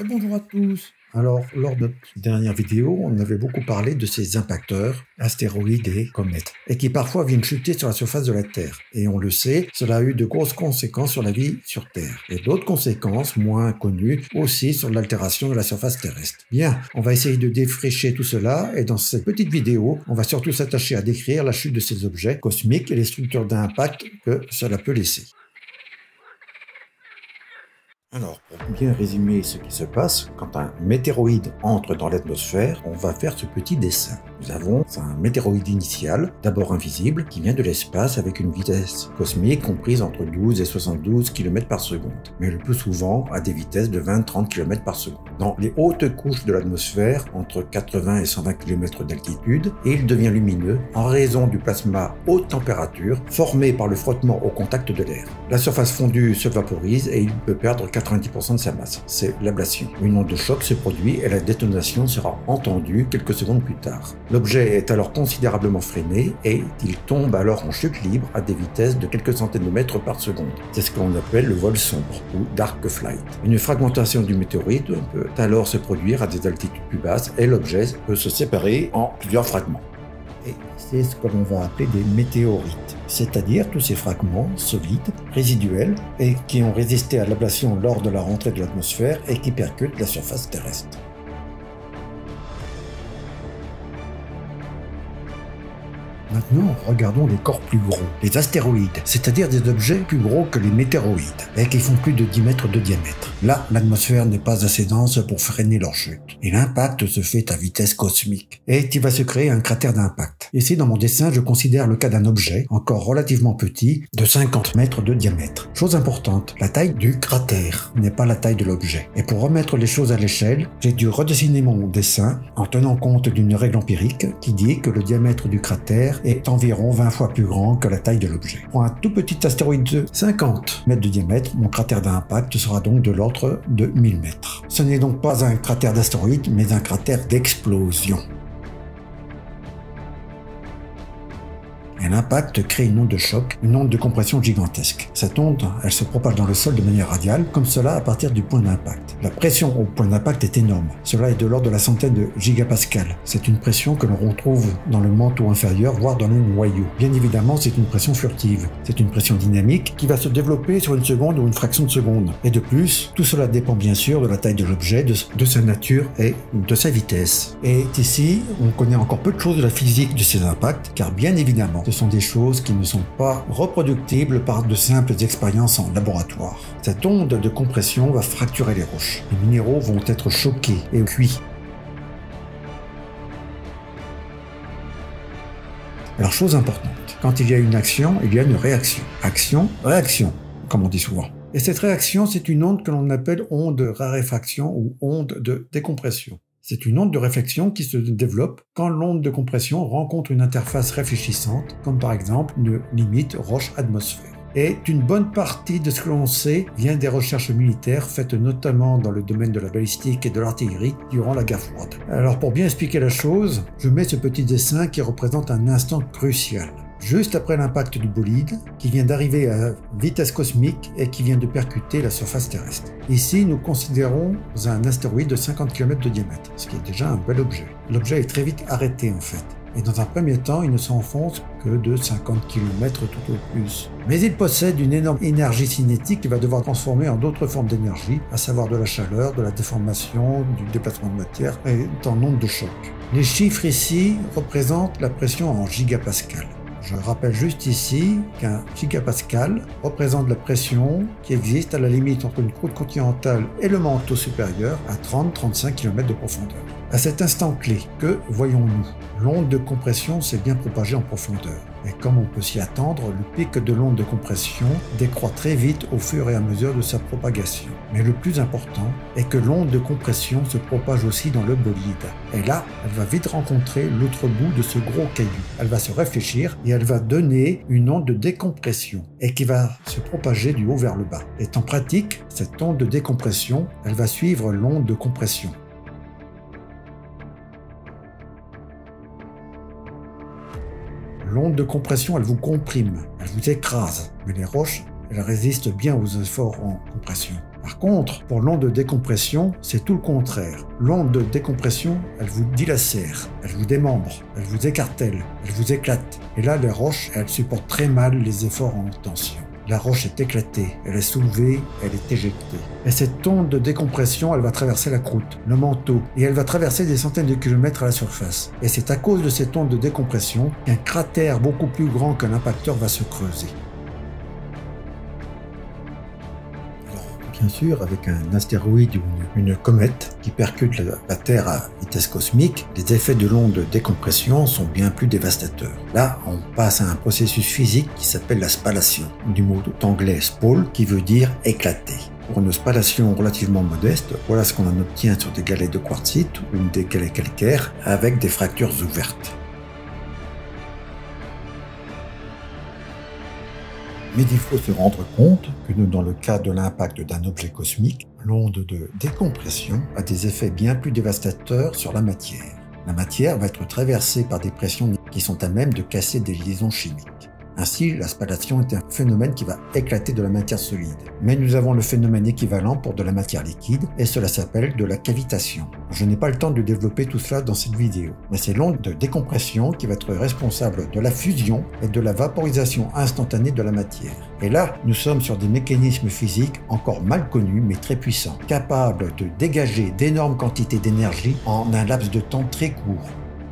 Bonjour à tous. Alors, lors de notre dernière vidéo, on avait beaucoup parlé de ces impacteurs, astéroïdes et comètes, et qui parfois viennent chuter sur la surface de la Terre. Et on le sait, cela a eu de grosses conséquences sur la vie sur Terre. Et d'autres conséquences, moins connues, aussi sur l'altération de la surface terrestre. Bien, on va essayer de défricher tout cela, et dans cette petite vidéo, on va surtout s'attacher à décrire la chute de ces objets cosmiques et les structures d'impact que cela peut laisser. Alors, pour bien résumer ce qui se passe, quand un météoroïde entre dans l'atmosphère, on va faire ce petit dessin. Nous avons un météoroïde initial, d'abord invisible, qui vient de l'espace avec une vitesse cosmique comprise entre 12 et 72 km par seconde, mais le plus souvent à des vitesses de 20-30 km par seconde. Dans les hautes couches de l'atmosphère, entre 80 et 120 km d'altitude, et il devient lumineux en raison du plasma haute température formé par le frottement au contact de l'air. La surface fondue se vaporise et il peut perdre 90% de sa masse. C'est l'ablation. Une onde de choc se produit et la détonation sera entendue quelques secondes plus tard. L'objet est alors considérablement freiné et il tombe alors en chute libre à des vitesses de quelques centaines de mètres par seconde. C'est ce qu'on appelle le vol sombre ou dark flight. Une fragmentation du météorite peut alors se produire à des altitudes plus basses et l'objet peut se séparer en plusieurs fragments. Et c'est ce que l'on va appeler des météorites, c'est-à-dire tous ces fragments solides, résiduels, et qui ont résisté à l'ablation lors de la rentrée de l'atmosphère et qui percutent la surface terrestre. Maintenant, regardons les corps plus gros, les astéroïdes, c'est-à-dire des objets plus gros que les météoroïdes, et qui font plus de 10 mètres de diamètre. Là, l'atmosphère n'est pas assez dense pour freiner leur chute, et l'impact se fait à vitesse cosmique, et il va se créer un cratère d'impact. Ici, dans mon dessin, je considère le cas d'un objet, encore relativement petit, de 50 mètres de diamètre. Chose importante, la taille du cratère n'est pas la taille de l'objet. Et pour remettre les choses à l'échelle, j'ai dû redessiner mon dessin en tenant compte d'une règle empirique qui dit que le diamètre du cratère est environ 20 fois plus grand que la taille de l'objet. Pour un tout petit astéroïde de 50 mètres de diamètre, mon cratère d'impact sera donc de l'ordre de 1000 mètres. Ce n'est donc pas un cratère d'astéroïde, mais un cratère d'explosion. Et l'impact crée une onde de choc, une onde de compression gigantesque. Cette onde, elle se propage dans le sol de manière radiale, comme cela à partir du point d'impact. La pression au point d'impact est énorme. Cela est de l'ordre de la centaine de gigapascales. C'est une pression que l'on retrouve dans le manteau inférieur, voire dans le noyau. Bien évidemment, c'est une pression furtive. C'est une pression dynamique qui va se développer sur une seconde ou une fraction de seconde. Et de plus, tout cela dépend bien sûr de la taille de l'objet, de sa nature et de sa vitesse. Et ici, on connaît encore peu de choses de la physique de ces impacts, car bien évidemment, ce sont des choses qui ne sont pas reproductibles par de simples expériences en laboratoire. Cette onde de compression va fracturer les roches. Les minéraux vont être choqués et cuits. Alors, chose importante, quand il y a une action, il y a une réaction. Action, réaction, comme on dit souvent. Et cette réaction, c'est une onde que l'on appelle onde de raréfaction ou onde de décompression. C'est une onde de réflexion qui se développe quand l'onde de compression rencontre une interface réfléchissante, comme par exemple une limite roche-atmosphère. Et une bonne partie de ce que l'on sait vient des recherches militaires faites notamment dans le domaine de la balistique et de l'artillerie durant la guerre froide. Alors pour bien expliquer la chose, je mets ce petit dessin qui représente un instant crucial. Juste après l'impact du bolide, qui vient d'arriver à vitesse cosmique et qui vient de percuter la surface terrestre. Ici, nous considérons un astéroïde de 50 km de diamètre, ce qui est déjà un bel objet. L'objet est très vite arrêté en fait, et dans un premier temps, il ne s'enfonce que de 50 km tout au plus. Mais il possède une énorme énergie cinétique qu'il va devoir transformer en d'autres formes d'énergie, à savoir de la chaleur, de la déformation, du déplacement de matière et en onde de choc. Les chiffres ici représentent la pression en gigapascal. Je rappelle juste ici qu'un gigapascal représente la pression qui existe à la limite entre une croûte continentale et le manteau supérieur à 30-35 km de profondeur. À cet instant clé, que voyons-nous? L'onde de compression s'est bien propagée en profondeur. Et comme on peut s'y attendre, le pic de l'onde de compression décroît très vite au fur et à mesure de sa propagation. Mais le plus important est que l'onde de compression se propage aussi dans le bolide. Et là, elle va vite rencontrer l'autre bout de ce gros caillou. Elle va se réfléchir et elle va donner une onde de décompression et qui va se propager du haut vers le bas. Et en pratique, cette onde de décompression, elle va suivre l'onde de compression. L'onde de compression, elle vous comprime, elle vous écrase, mais les roches, elles résistent bien aux efforts en compression. Par contre, pour l'onde de décompression, c'est tout le contraire. L'onde de décompression, elle vous dilacère, elle vous démembre, elle vous écartèle, elle vous éclate. Et là, les roches, elles supportent très mal les efforts en tension. La roche est éclatée, elle est soulevée, elle est éjectée. Et cette onde de décompression, elle va traverser la croûte, le manteau, et elle va traverser des centaines de kilomètres à la surface. Et c'est à cause de cette onde de décompression qu'un cratère beaucoup plus grand qu'un impacteur va se creuser. Bien sûr, avec un astéroïde ou une comète qui percute la Terre à vitesse cosmique, les effets de l'onde de décompression sont bien plus dévastateurs. Là, on passe à un processus physique qui s'appelle la spallation, du mot anglais spall qui veut dire éclater. Pour une spallation relativement modeste, voilà ce qu'on en obtient sur des galets de quartzite ou des galets calcaires avec des fractures ouvertes. Mais il faut se rendre compte que dans le cas de l'impact d'un objet cosmique, l'onde de décompression a des effets bien plus dévastateurs sur la matière. La matière va être traversée par des pressions qui sont à même de casser des liaisons chimiques. Ainsi, la spallation est un phénomène qui va éclater de la matière solide. Mais nous avons le phénomène équivalent pour de la matière liquide et cela s'appelle de la cavitation. Je n'ai pas le temps de développer tout cela dans cette vidéo, mais c'est l'onde de décompression qui va être responsable de la fusion et de la vaporisation instantanée de la matière. Et là, nous sommes sur des mécanismes physiques encore mal connus mais très puissants, capables de dégager d'énormes quantités d'énergie en un laps de temps très court.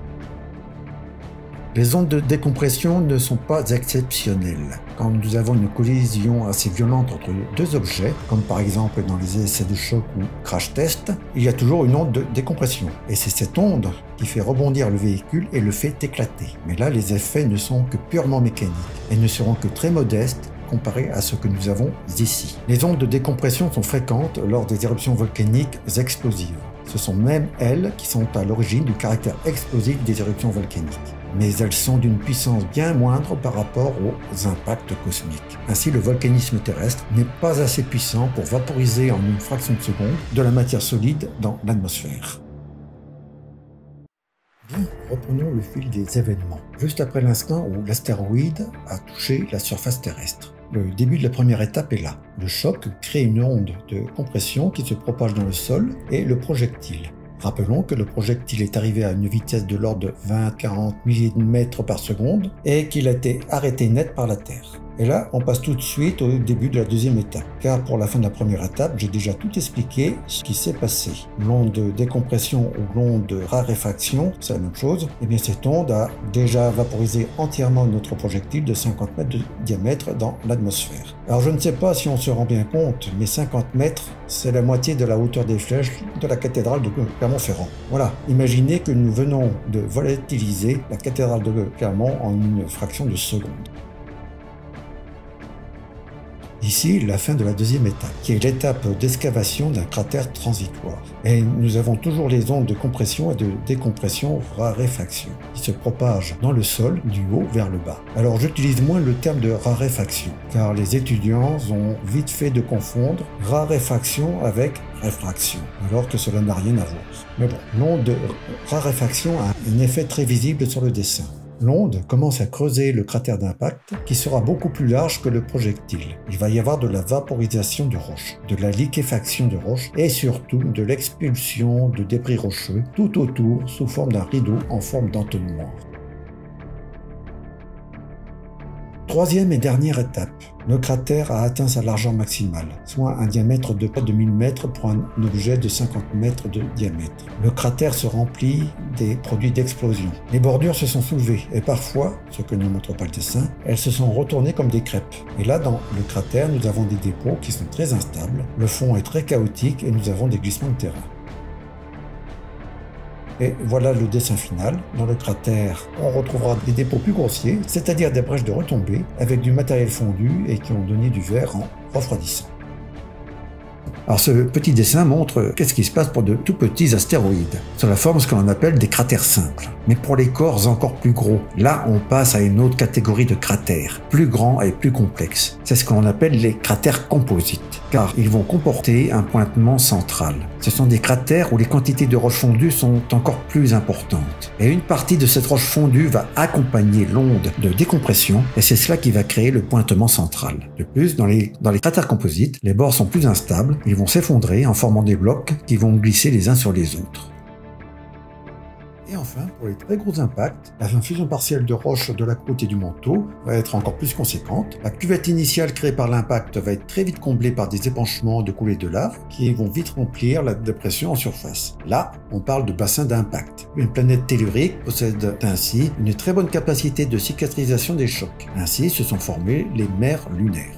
Les ondes de décompression ne sont pas exceptionnelles. Quand nous avons une collision assez violente entre deux objets, comme par exemple dans les essais de choc ou crash test, il y a toujours une onde de décompression. Et c'est cette onde qui fait rebondir le véhicule et le fait éclater. Mais là, les effets ne sont que purement mécaniques et ne seront que très modestes comparé à ce que nous avons ici. Les ondes de décompression sont fréquentes lors des éruptions volcaniques explosives. Ce sont même elles qui sont à l'origine du caractère explosif des éruptions volcaniques. Mais elles sont d'une puissance bien moindre par rapport aux impacts cosmiques. Ainsi, le volcanisme terrestre n'est pas assez puissant pour vaporiser en une fraction de seconde de la matière solide dans l'atmosphère. Bien, reprenons le fil des événements. Juste après l'instant où l'astéroïde a touché la surface terrestre. Le début de la première étape est là. Le choc crée une onde de compression qui se propage dans le sol et le projectile. Rappelons que le projectile est arrivé à une vitesse de l'ordre de 20-40 milliers de mètres par seconde et qu'il a été arrêté net par la Terre. Et là, on passe tout de suite au début de la deuxième étape, car pour la fin de la première étape, j'ai déjà tout expliqué ce qui s'est passé. L'onde de décompression ou l'onde de raréfaction, c'est la même chose. Et bien cette onde a déjà vaporisé entièrement notre projectile de 50 mètres de diamètre dans l'atmosphère. Alors je ne sais pas si on se rend bien compte, mais 50 mètres, c'est la moitié de la hauteur des flèches de la cathédrale de Clermont-Ferrand. Voilà, imaginez que nous venons de volatiliser la cathédrale de Clermont en une fraction de seconde. Ici, la fin de la deuxième étape, qui est l'étape d'excavation d'un cratère transitoire. Et nous avons toujours les ondes de compression et de décompression raréfaction, qui se propagent dans le sol du haut vers le bas. Alors j'utilise moins le terme de raréfaction, car les étudiants ont vite fait de confondre raréfaction avec réfraction, alors que cela n'a rien à voir. Mais bon, l'onde de raréfaction a un effet très visible sur le dessin. L'onde commence à creuser le cratère d'impact qui sera beaucoup plus large que le projectile. Il va y avoir de la vaporisation de roches, de la liquéfaction de roches et surtout de l'expulsion de débris rocheux tout autour sous forme d'un rideau en forme d'entonnoir. Troisième et dernière étape, le cratère a atteint sa largeur maximale, soit un diamètre de près de 1000 mètres pour un objet de 50 mètres de diamètre. Le cratère se remplit des produits d'explosion. Les bordures se sont soulevées et parfois, ce que ne montre pas le dessin, elles se sont retournées comme des crêpes. Et là, dans le cratère, nous avons des dépôts qui sont très instables, le fond est très chaotique et nous avons des glissements de terrain. Et voilà le dessin final. Dans le cratère, on retrouvera des dépôts plus grossiers, c'est-à-dire des brèches de retombée avec du matériel fondu et qui ont donné du verre en refroidissant. Alors ce petit dessin montre qu'est-ce qui se passe pour de tout petits astéroïdes. Cela forme ce que l'on appelle des cratères simples. Mais pour les corps encore plus gros, là on passe à une autre catégorie de cratères, plus grands et plus complexes. C'est ce que l'on appelle les cratères composites, car ils vont comporter un pointement central. Ce sont des cratères où les quantités de roches fondues sont encore plus importantes. Et une partie de cette roche fondue va accompagner l'onde de décompression, et c'est cela qui va créer le pointement central. De plus, dans les cratères composites, les bords sont plus instables, sable, ils vont s'effondrer en formant des blocs qui vont glisser les uns sur les autres. Et enfin, pour les très gros impacts, la fusion partielle de roches de la croûte et du manteau va être encore plus conséquente. La cuvette initiale créée par l'impact va être très vite comblée par des épanchements de coulées de lave qui vont vite remplir la dépression en surface. Là, on parle de bassin d'impact. Une planète tellurique possède ainsi une très bonne capacité de cicatrisation des chocs. Ainsi se sont formées les mers lunaires.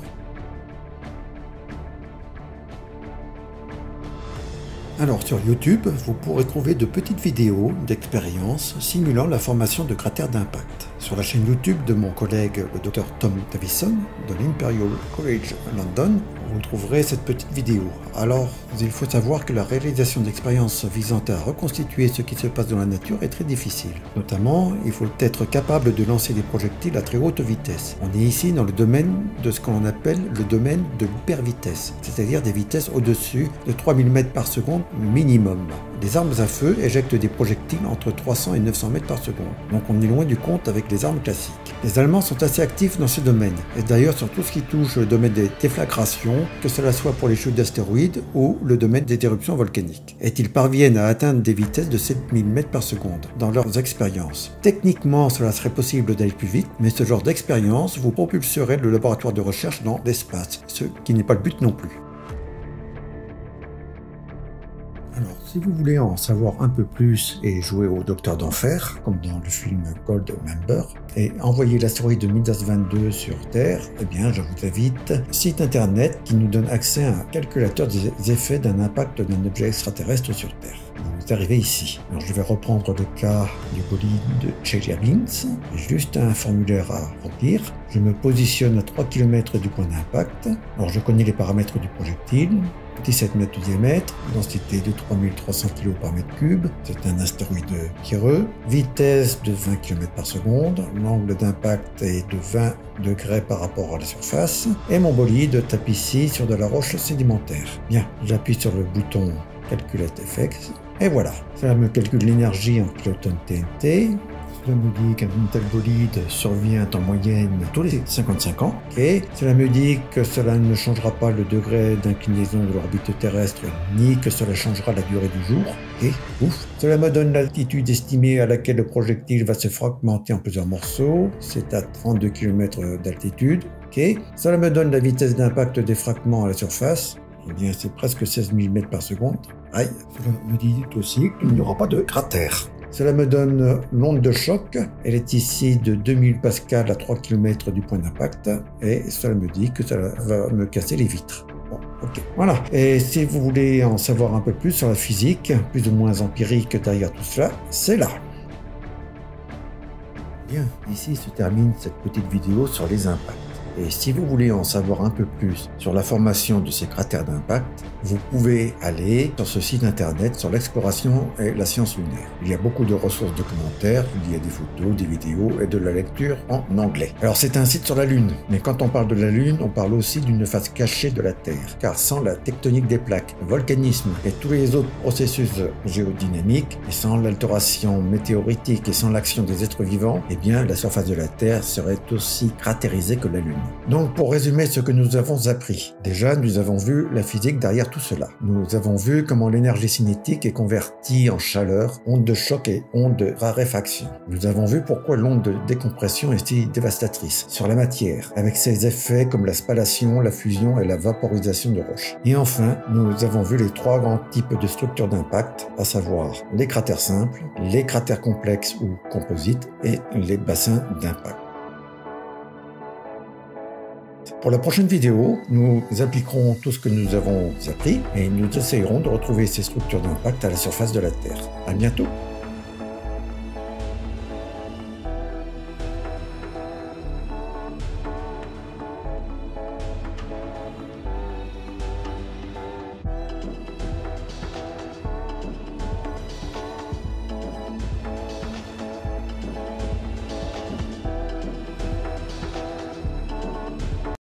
Alors sur YouTube, vous pourrez trouver de petites vidéos d'expériences simulant la formation de cratères d'impact. Sur la chaîne YouTube de mon collègue le Dr Tom Davison de l'Imperial College London, vous trouverez cette petite vidéo. Alors, il faut savoir que la réalisation d'expériences visant à reconstituer ce qui se passe dans la nature est très difficile. Notamment, il faut être capable de lancer des projectiles à très haute vitesse. On est ici dans le domaine de ce qu'on appelle le domaine de l'hypervitesse, c'est-à-dire des vitesses au-dessus de 3000 mètres par seconde minimum. Les armes à feu éjectent des projectiles entre 300 et 900 mètres par seconde, donc on est loin du compte avec les armes classiques. Les Allemands sont assez actifs dans ce domaine, et d'ailleurs sur tout ce qui touche le domaine des déflagrations, que cela soit pour les chutes d'astéroïdes ou le domaine des éruptions volcaniques. Et ils parviennent à atteindre des vitesses de 7000 mètres par seconde dans leurs expériences. Techniquement, cela serait possible d'aller plus vite, mais ce genre d'expérience vous propulserait le laboratoire de recherche dans l'espace, ce qui n'est pas le but non plus. Alors, si vous voulez en savoir un peu plus et jouer au Docteur d'Enfer, comme dans le film Goldmember, et envoyer l'astéroïde Midas 22 sur Terre, eh bien, je vous invite site internet qui nous donne accès à un calculateur des effets d'un impact d'un objet extraterrestre sur Terre. Vous arrivez ici. Alors, je vais reprendre le cas du bolide de Chelyabinsk. J'ai juste un formulaire à remplir. Je me positionne à 3 km du point d'impact. Alors, je connais les paramètres du projectile. 17 mètres de diamètre, densité de 3300 kg par mètre cube, c'est un astéroïde pierreux, vitesse de 20 km par seconde, l'angle d'impact est de 20 degrés par rapport à la surface, et mon bolide tape ici sur de la roche sédimentaire. Bien, j'appuie sur le bouton Calculate FX, et voilà, ça me calcule l'énergie en kilotonnes TNT. Cela me dit qu'un tel bolide survient en moyenne tous les 55 ans. Et cela me dit que cela ne changera pas le degré d'inclinaison de l'orbite terrestre, ni que cela changera la durée du jour. Et ouf, cela me donne l'altitude estimée à laquelle le projectile va se fragmenter en plusieurs morceaux. C'est à 32 km d'altitude. Ok, cela me donne la vitesse d'impact des fragments à la surface. Eh bien, c'est presque 16 000 mètres par seconde. Aïe, cela me dit aussi qu'il n'y aura pas de cratère. Cela me donne l'onde de choc, elle est ici de 2000 pascal à 3 km du point d'impact, et cela me dit que ça va me casser les vitres. Bon, ok, voilà. Et si vous voulez en savoir un peu plus sur la physique, plus ou moins empirique derrière tout cela, c'est là. Bien, ici se termine cette petite vidéo sur les impacts. Et si vous voulez en savoir un peu plus sur la formation de ces cratères d'impact, vous pouvez aller sur ce site internet sur l'exploration et la science lunaire. Il y a beaucoup de ressources documentaires, il y a des photos, des vidéos et de la lecture en anglais. Alors c'est un site sur la Lune, mais quand on parle de la Lune, on parle aussi d'une face cachée de la Terre. Car sans la tectonique des plaques, le volcanisme et tous les autres processus géodynamiques, et sans l'altération météoritique et sans l'action des êtres vivants, eh bien la surface de la Terre serait aussi cratérisée que la Lune. Donc pour résumer ce que nous avons appris, déjà nous avons vu la physique derrière tout cela. Nous avons vu comment l'énergie cinétique est convertie en chaleur, onde de choc et onde de raréfaction. Nous avons vu pourquoi l'onde de décompression est si dévastatrice sur la matière, avec ses effets comme la spallation, la fusion et la vaporisation de roches. Et enfin, nous avons vu les trois grands types de structures d'impact, à savoir les cratères simples, les cratères complexes ou composites et les bassins d'impact. Pour la prochaine vidéo, nous appliquerons tout ce que nous avons appris et nous essayerons de retrouver ces structures d'impact à la surface de la Terre. À bientôt!